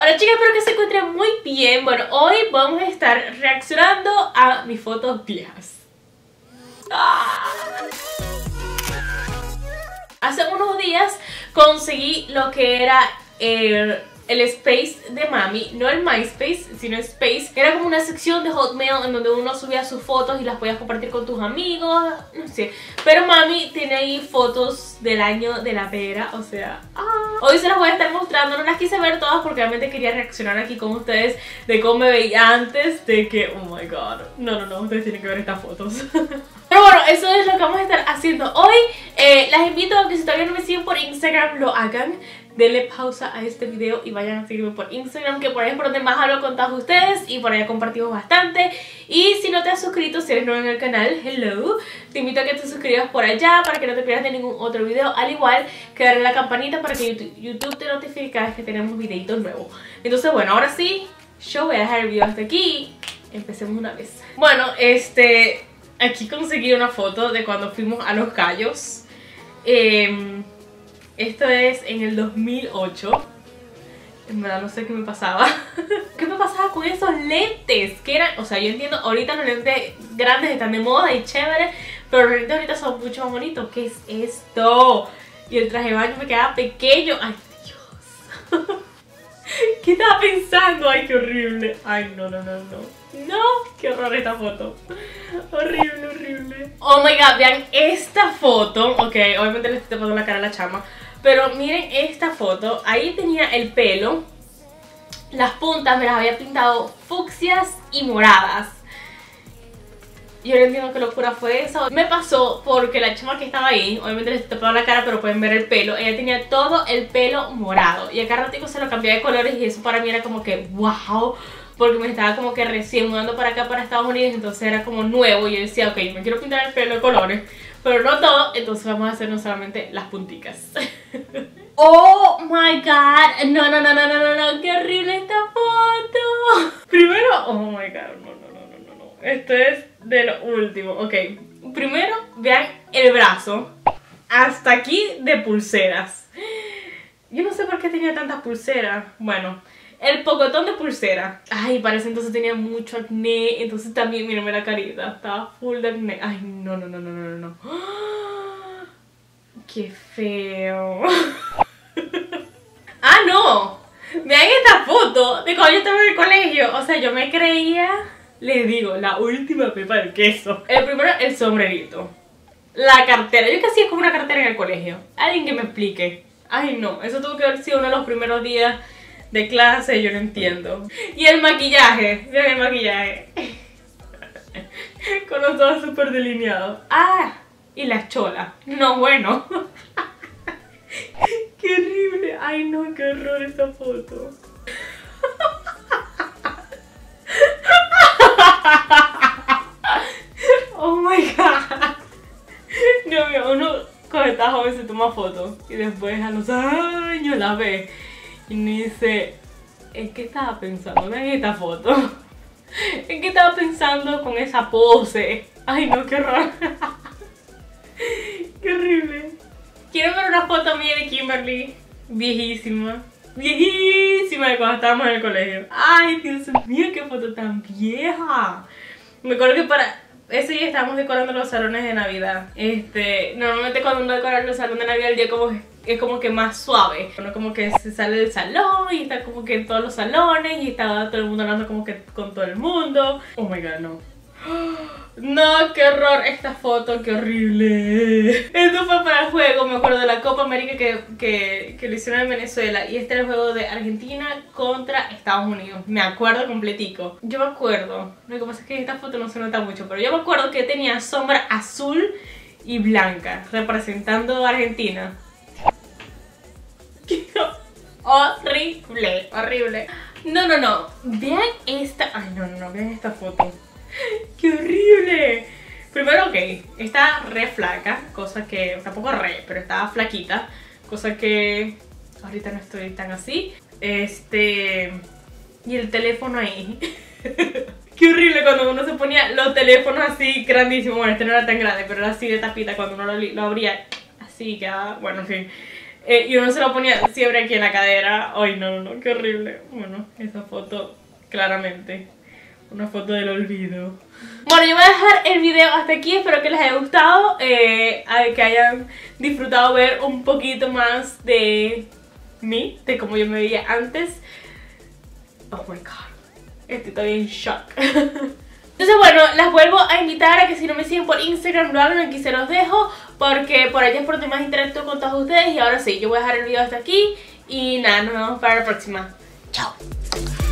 Hola chicas, espero que se encuentren muy bien. Bueno, hoy vamos a estar reaccionando a mis fotos viejas. Hace unos días conseguí lo que era el Space de Mami, no el MySpace, sino Space. Era como una sección de Hotmail en donde uno subía sus fotos y las podías compartir con tus amigos, no sé. Pero Mami tiene ahí fotos del año de la pera, o sea... Hoy se las voy a estar mostrando, no las quise ver todas porque realmente quería reaccionar aquí con ustedes de cómo me veía antes de que... Oh my god, no, ustedes tienen que ver estas fotos. Pero bueno, eso es lo que vamos a estar haciendo hoy. Las invito a que si todavía no me siguen por Instagram lo hagan. Denle pausa a este video y vayan a seguirme por Instagram, que por ahí es por donde más hablo con todos ustedes y por allá compartimos bastante. Y si no te has suscrito, si eres nuevo en el canal, hello, te invito a que te suscribas por allá para que no te pierdas de ningún otro video, al igual que darle la campanita para que YouTube te notifique cada vez que tenemos videitos nuevos. Entonces bueno, ahora sí, yo voy a dejar el video hasta aquí. Empecemos una vez. Bueno, aquí conseguí una foto de cuando fuimos a Los Cayos. Esto es en el 2008. En verdad no sé qué me pasaba. ¿Qué me pasaba con esos lentes? Que eran, o sea, yo entiendo, ahorita los lentes grandes están de moda y chévere, pero los lentes ahorita son mucho más bonitos. ¿Qué es esto? Y el traje de baño me quedaba pequeño. Ay, Dios. ¿Qué estaba pensando? Ay, qué horrible. Ay, no. No, qué horror esta foto. Horrible. Oh my god, vean esta foto. Ok, obviamente le estoy tapando la cara a la chama, pero miren esta foto. Ahí tenía el pelo. Las puntas me las había pintado fucsias y moradas. Yo no entiendo qué locura fue eso. Me pasó porque la chama que estaba ahí, obviamente les estoy tapando la cara, pero pueden ver el pelo. Ella tenía todo el pelo morado y acá ratico se lo cambiaba de colores y eso para mí era como que wow, porque me estaba como que recién mudando para acá, para Estados Unidos, entonces era como nuevo y yo decía, ok, me quiero pintar el pelo de colores, pero no todo, entonces vamos a hacernos solamente las punticas. Oh my god, no, qué horrible esta foto. Primero, oh my god, no. Esto es de lo último, ok. Primero, vean el brazo, hasta aquí de pulseras. Yo no sé por qué tenía tantas pulseras. Bueno, el pocotón de pulsera. Ay, parece entonces tenía mucho acné. Entonces también, mírenme la carita, estaba full de acné. Ay, no. Qué feo. Ah, no. Vean esta foto de cuando yo estaba en el colegio. O sea, yo me creía, les digo, la última pepa del queso. El primero, el sombrerito. La cartera. Yo casi es como una cartera en el colegio. Alguien que me explique. Ay, no. Eso tuvo que haber sido uno de los primeros días de clase, yo no entiendo. Y el maquillaje, vean el maquillaje. Con los ojos súper delineados. Ah, y las cholas. No, bueno. Qué horrible. Ay, no, qué horror esta foto. Oh my god. Dios mío, uno cuando está joven se toma fotos y después a los años la ve y me dice, ¿en qué estaba pensando? Vean esta foto. ¿En qué estaba pensando con esa pose? Ay no, qué horror. Qué horrible. Quiero ver una foto mía de Kimberly, viejísima de cuando estábamos en el colegio. Ay, Dios mío, qué foto tan vieja. Me acuerdo que para ese día estábamos decorando los salones de Navidad. Normalmente cuando uno decora los salones de Navidad el día es como que más suave. Uno como que se sale del salón y está como que en todos los salones y está todo el mundo hablando como que con todo el mundo. Oh my god, no. No, qué horror esta foto, qué horrible. Esto fue para el juego, me acuerdo de la Copa América que lo hicieron en Venezuela. Y este era el juego de Argentina contra Estados Unidos. Me acuerdo completico. Yo me acuerdo, lo que pasa es que en esta foto no se nota mucho, pero yo me acuerdo que tenía sombra azul y blanca representando a Argentina. Horrible. No. Vean esta. Ay, no, vean esta foto. ¡Qué horrible! Primero, ok, está re flaca, cosa que, tampoco re, pero estaba flaquita, cosa que ahorita no estoy tan así. Y el teléfono ahí. Qué horrible cuando uno se ponía los teléfonos así grandísimos. Bueno, este no era tan grande, pero era así de tapita cuando uno lo abría. Así quedaba, bueno, en fin. Y uno se lo ponía siempre aquí en la cadera. Ay, no, qué horrible. Bueno, esa foto, claramente, una foto del olvido. Bueno, yo voy a dejar el video hasta aquí. Espero que les haya gustado, que hayan disfrutado ver un poquito más de mí, de cómo yo me veía antes. Oh my god, estoy todavía en shock. Entonces bueno, las vuelvo a invitar a que si no me siguen por Instagram lo hagan, aquí se los dejo, porque por allá es por donde más interactúo con todos ustedes. Y ahora sí, yo voy a dejar el video hasta aquí y nada, nos vemos para la próxima. Chao.